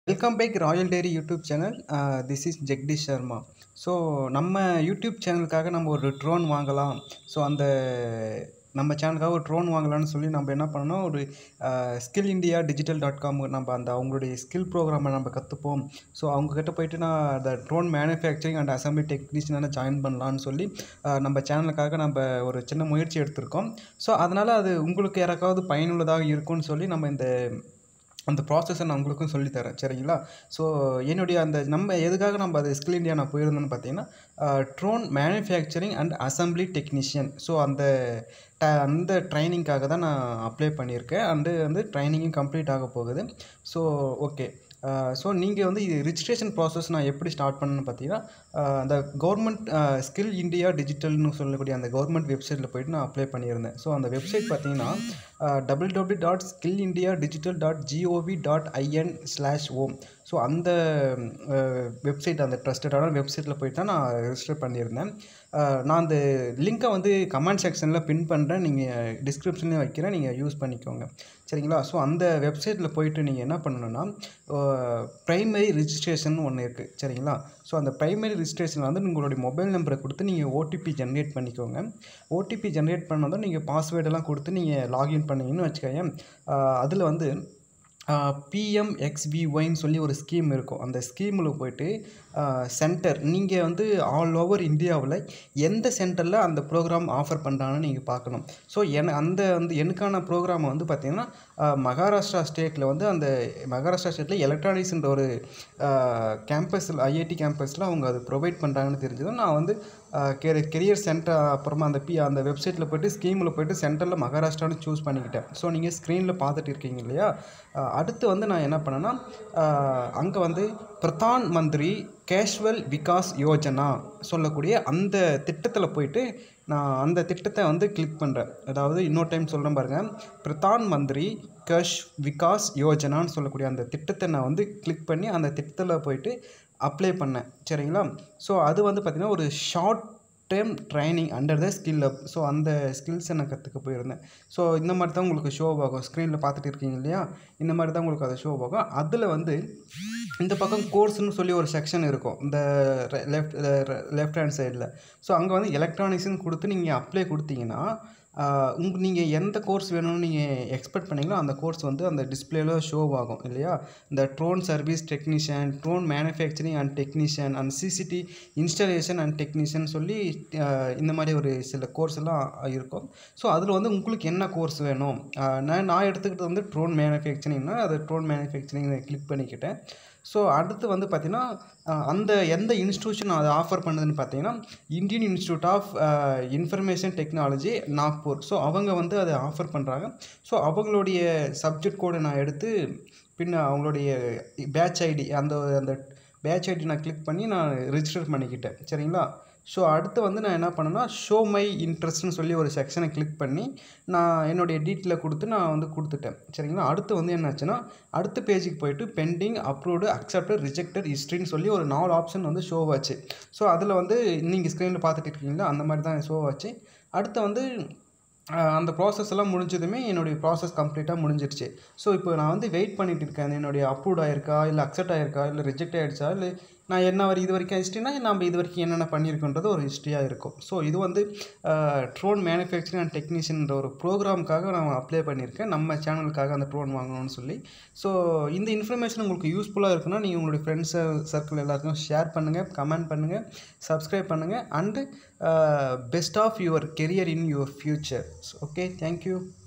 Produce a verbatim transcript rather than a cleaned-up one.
Welcome back Royal Dairy YouTube channel. This is Jagadish Sharma. So நம்ம YouTube சேனலுக்காக நம்ம ஒரு ட்ரோன் வாங்கலாம். ஸோ அந்த நம்ம சேனலுக்காக ஒரு ட்ரோன் வாங்கலாம்னு சொல்லி நம்ம என்ன பண்ணோம், ஒரு skill India digital dot com நம்ம அந்த அவங்களுடைய ஸ்கில் ப்ரோக்ராமை நம்ம கற்றுப்போம். ஸோ அவங்கக்கிட்ட போயிட்டு நான் அந்த ட்ரோன் மேனுஃபேக்சரிங் அண்ட் அசம்பிளி டெக்னீஷியனாக ஜாயின் பண்ணலான்னு சொல்லி நம்ம சேனலுக்காக நம்ம ஒரு சின்ன முயற்சி எடுத்திருக்கோம். ஸோ அதனால் அது உங்களுக்கு யாராவது பயனுள்ளதாக இருக்கும்னு சொல்லி நம்ம இந்த அந்த ப்ராசஸை நான் உங்களுக்கும் சொல்லித்தரேன், சரிங்களா? ஸோ என்னுடைய அந்த நம்ம எதுக்காக நம்ம அது ஸ்கில் இண்டியா நான் போயிருந்தோன்னு பார்த்தீங்கன்னா, drone manufacturing and assembly technician. So அந்த ட அந்த ட்ரைனிங்காக தான் நான் அப்ளை பண்ணியிருக்கேன். அண்டு வந்து ட்ரைனிங்கும் கம்ப்ளீட் ஆக போகுது. So okay. ஸோ நீங்கள் வந்து இது ரிஜிஸ்ட்ரேஷன் ப்ராசஸ் நான் எப்படி ஸ்டார்ட் பண்ணணுன்னு பார்த்தீங்கன்னா, அந்த கவர்மெண்ட் ஸ்கில் இண்டியா டிஜிட்டல்னு சொல்லக்கூடிய அந்த கவர்மெண்ட் வெப்சைட்டில் போய்ட்டு நான் அப்ளை பண்ணியிருந்தேன். ஸோ அந்த வெப்சைட் பார்த்தீங்கன்னா W W dot skill India digital dot G O V dot I N slash home. So அந்த வெப்சைட், அந்த ட்ரஸ்டடான வெப்சைட்டில் போய்ட்டு தான் நான் ரெஜிஸ்டர் பண்ணியிருந்தேன். நான் அந்த லிங்க்கை வந்து கமெண்ட் செக்ஷனில் பின் பண்ணுறேன், நீங்கள் டிஸ்கிரிப்ஷன்லேயும் வைக்கிறேன், நீங்கள் யூஸ் பண்ணிக்கோங்க, சரிங்களா? ஸோ அந்த வெப்சைட்டில் போய்ட்டு நீங்கள் என்ன பண்ணணுன்னா, ப்ரைமரி ரிஜிஸ்ட்ரேஷன் ஒன்று இருக்குது, சரிங்களா? ஸோ அந்த ப்ரைமரி ரிஜிஸ்ட்ரேஷனில் வந்து உங்களுடைய மொபைல் நம்பரை கொடுத்து நீங்கள் ஓடிபி ஜென்ரேட் பண்ணிக்கோங்க. ஓடிபி ஜென்ரேட் பண்ணதும் நீங்கள் பாஸ்வேர்டெல்லாம் கொடுத்து நீங்கள் லாகின் பண்ணிங்கன்னு வச்சுக்கோங்க. அதில் வந்து பிஎம்எக்ஸ்விஒய்ன்னு சொல்லி ஒரு ஸ்கீம் இருக்கும். அந்த ஸ்கீமில் போய்ட்டு சென்டர் நீங்கள் வந்து ஆல் ஓவர் இந்தியாவில் எந்த சென்டரில் அந்த ப்ரோக்ராம் ஆஃபர் பண்ணுறாங்கன்னு நீங்கள் பார்க்கணும். ஸோ என அந்த வந்து எனக்கான ப்ரோக்ராமை வந்து பார்த்திங்கன்னா மகாராஷ்டிரா ஸ்டேட்டில் வந்து அந்த மகாராஷ்டிரா ஸ்டேட்டில் எலக்ட்ரானிக்ஸ்ன்ற ஒரு கேம்பஸில் ஐஐடி கேம்பஸில் அவங்க அது ப்ரொவைட் பண்ணுறாங்கன்னு தெரிஞ்சதும் நான் வந்து கெரி கெரியர் சென்டர் அப்புறமா அந்த பி அந்த வெப்சைட்டில் போய்ட்டு ஸ்கீமில் போய்ட்டு சென்டரில் மகாராஷ்டிரான்னு சூஸ் பண்ணிக்கிட்டேன். ஸோ நீங்கள் ஸ்க்ரீனில் பார்த்துட்டு இருக்கீங்க இல்லையா? அடுத்து வந்து நான் என்ன பண்ணேன்னா, அங்கே வந்து பிரதான் மந்திரி கேஷ்வல் விகாஸ் யோஜனா சொல்லக்கூடிய அந்த திட்டத்தில் போய்ட்டு நான் அந்த திட்டத்தை வந்து கிளிக் பண்ணுறேன். அதாவது இன்னொரு டைம் சொல்கிறேன் பாருங்கள், பிரதான் மந்திரி கேஷ் விகாஸ் யோஜனான்னு சொல்லக்கூடிய அந்த திட்டத்தை நான் வந்து கிளிக் பண்ணி அந்த திட்டத்தில் போய்ட்டு அப்ளை பண்ணேன், சரிங்களா? ஸோ அது வந்து பார்த்திங்கன்னா ஒரு short term training under the skill up. So அந்த ஸ்கில்ஸை நான் கற்றுக்க போயிருந்தேன். ஸோ இந்த மாதிரி தான் உங்களுக்கு ஷோ ஆகும், ஸ்க்ரீனில் பார்த்துட்டு இருக்கீங்க இல்லையா? இந்த மாதிரி தான் உங்களுக்கு அது ஷோ ஆகும். அதில் வந்து இந்த பக்கம் கோர்ஸ்னு சொல்லி ஒரு செக்ஷன் இருக்கும், இந்த லெஃப்ட் லெஃப்ட் ஹேண்ட் சைடில். ஸோ அங்கே வந்து எலக்ட்ரானிக்ஸ்னு கொடுத்து நீங்கள் அப்ளை கொடுத்தீங்கன்னா உங்க நீங்கள் எந்த கோர்ஸ் வேணும்னு நீங்கள் எக்ஸ்பெக்ட் பண்ணிங்களோ அந்த கோர்ஸ் வந்து அந்த டிஸ்பிளேல ஷோ ஆகும் இல்லையா? இந்த drone service technician, drone manufacturing and technician and CCD installation and technician சொல்லி இந்த மாதிரி ஒரு சில கோர்ஸ் எல்லாம் இருக்கும். ஸோ அதில் வந்து உங்களுக்கு என்ன கோர்ஸ் வேணும், நான் நான் எடுத்துக்கிட்டது வந்து ட்ரோன் மேனுஃபேக்சரிங்னா அது ட்ரோன் மேனுஃபேக்சரிங் கிளிக் பண்ணிக்கிட்டேன். ஸோ அடுத்து வந்து பார்த்திங்கன்னா அந்த எந்த இன்ஸ்டியூஷன் அதை ஆஃபர் பண்ணுதுன்னு பார்த்தீங்கன்னா Indian institute of information technology Nagpur. So அவங்க வந்து அதை ஆஃபர் பண்ணுறாங்க. ஸோ அவங்களுடைய சப்ஜெக்ட் கோடை நான் எடுத்து பின்ன அவங்களுடைய பேட்ச் ஐடி அந்த அந்த பேட்ச் ஐடி நான் கிளிக் பண்ணி நான் ரிஜிஸ்டர் பண்ணிக்கிட்டேன், சரிங்களா? ஸோ அடுத்து வந்து நான் என்ன பண்ணேன்னா ஷோ மை இன்ட்ரெஸ்ட்னு சொல்லி ஒரு செக்ஷனை கிளிக் பண்ணி நான் என்னுடைய டீட்டெயிலை கொடுத்து நான் வந்து கொடுத்துட்டேன், சரிங்களா? அடுத்து வந்து என்னாச்சுன்னா அடுத்த பேஜுக்கு போய்ட்டு பெண்டிங், அப்ரூவ்டு, அக்செப்டட், ரிஜெக்டட், ஹிஸ்ட்ரின்னு சொல்லி ஒரு நாலு ஆப்ஷன் வந்து ஷோ ஆச்சு. ஸோ அதில் வந்து நீங்கள் ஸ்க்ரீனில் பார்த்துட்டு இருக்கீங்களா, அந்த மாதிரி தான் ஷோ ஆச்சு. அடுத்து வந்து அந்த ப்ராசஸ் எல்லாம் முடிஞ்சதுமே என்னுடைய ப்ராசஸ் கம்ப்ளீட்டாக முடிஞ்சிருச்சு. ஸோ இப்போ நான் வந்து வெயிட் பண்ணிகிட்டு இருக்கேன், என்னுடைய அப்ரூவ்ட் ஆகிருக்கா இல்லை அக்செப்ட் ஆகிருக்கா இல்லை ரிஜெக்ட் ஆகிடுச்சா, இல்லை நான் என்ன வரை இது வரைக்கும் ஹிஸ்ட்ரினா நம்ம இது வரைக்கும் என்னென்ன பண்ணியிருக்கோன்றது ஒரு ஹிஸ்ட்ரியாக இருக்கும். ஸோ இது வந்து ட்ரோன் மேனுஃபேக்சரிங் அண்ட் டெக்னீஷியன்ற ஒரு ப்ரோக்ராமுக்காக நான் அப்ளை பண்ணியிருக்கேன், நம்ம சேனலுக்காக அந்த ட்ரோன் வாங்கணும்னு சொல்லி. ஸோ இந்த இன்ஃபர்மேஷன் உங்களுக்கு யூஸ்ஃபுல்லாக இருக்குன்னா நீங்கள் உங்களுடைய ஃப்ரெண்ட்ஸு சர்க்கிள் எல்லாத்துக்கும் ஷேர் பண்ணுங்கள், கமெண்ட் பண்ணுங்கள், சப்ஸ்கிரைப் பண்ணுங்கள். And best of your career in your future. Okay, thank you.